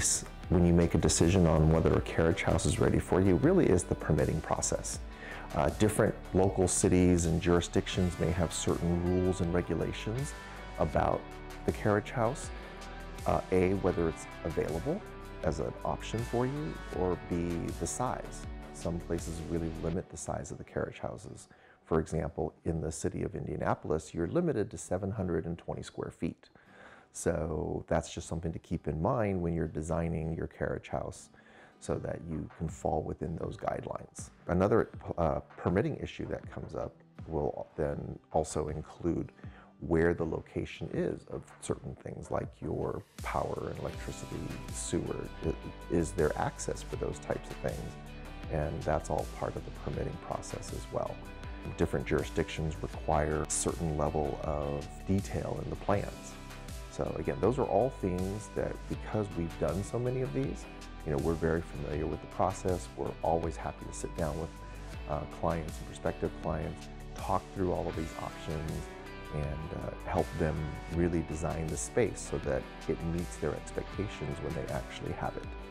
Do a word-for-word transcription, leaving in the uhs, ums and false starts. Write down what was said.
piece when you make a decision on whether a carriage house is ready for you really is the permitting process. Uh, different local cities and jurisdictions may have certain rules and regulations about the carriage house. Uh, A, whether it's available as an option for you, or B, the size. Some places really limit the size of the carriage houses. For example, in the city of Indianapolis, you're limited to seven hundred twenty square feet. So that's just something to keep in mind when you're designing your carriage house so that you can fall within those guidelines. Another uh, permitting issue that comes up will then also include where the location is of certain things like your power and electricity, sewer. Is there access for those types of things? And that's all part of the permitting process as well. Different jurisdictions require a certain level of detail in the plans. So again, those are all things that, because we've done so many of these, you know, we're very familiar with the process. We're always happy to sit down with uh, clients and prospective clients, talk through all of these options, and uh, help them really design the space so that it meets their expectations when they actually have it.